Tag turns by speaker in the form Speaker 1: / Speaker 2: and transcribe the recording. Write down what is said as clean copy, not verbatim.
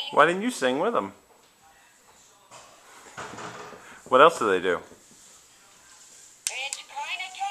Speaker 1: Why didn't you sing with them? What else do they do?
Speaker 2: And you kinda